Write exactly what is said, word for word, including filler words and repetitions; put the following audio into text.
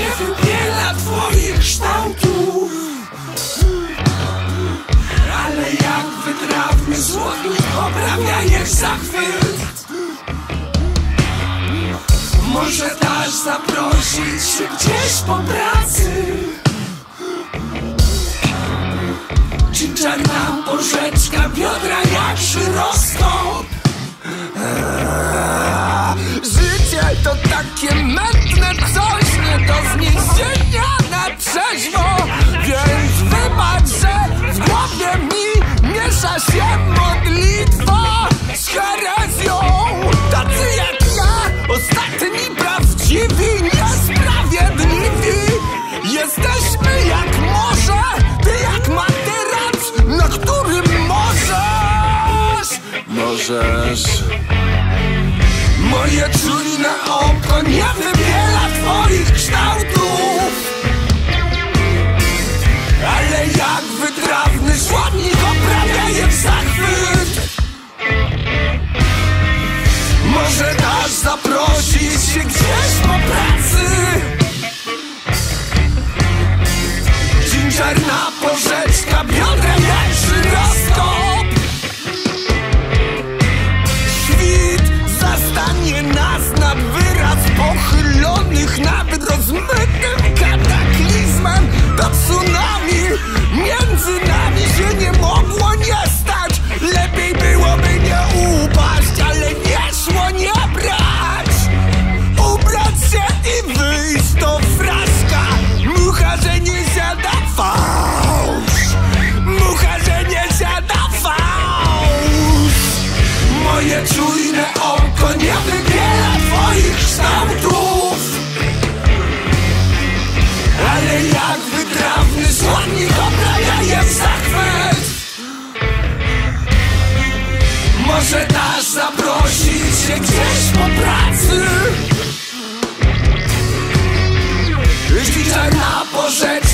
nie wybiela twoich kształtów, ale jak wytrawny złotnik obrabiajesz zachwyt. Może dasz zaprosić się gdzieś po pracy, czy czarna porzeczka, biodra jak żyroskop. Życie to takie mętne coś, nie do zniesienia na trzeźwo. Więc wybacz, że w głowie mi miesza się modlitwa z herezją. Tacy jak ja, ostatni prawdziwi, niesprawiedliwi. Jesteśmy jak morze, ty jak materac, na którym możesz Możesz Moje czujne oko nie wybiela twoich kształtów, ale jak wytrawny żłobnik oprawia je w zachwyt. Może dasz zaprosić się gdzieś po pracy, dżinżerna porzeczka, biodrem jak żyroskop. Zastanie nas nad wyraz pochylonych nad rozmytym kataklizmem. To tsunami między nami się nie mogło nie stać. Lepiej byłoby nie upaść, ale nie szło nie brać. Ubrać się i wyjść to fraszka. Mucha, że nie siada fałsz. Mucha, że nie siada fałsz. Moje czujne oko nie wybiela twoich kształtów, ale jak wytrawny słownik oprawia je w zachwyt. Może dasz zaprosić się gdzieś po pracy, jeśli czarna porzeczka,